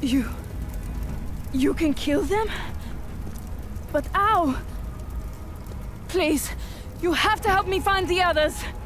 You can kill them? But how? Please, you have to help me find the others.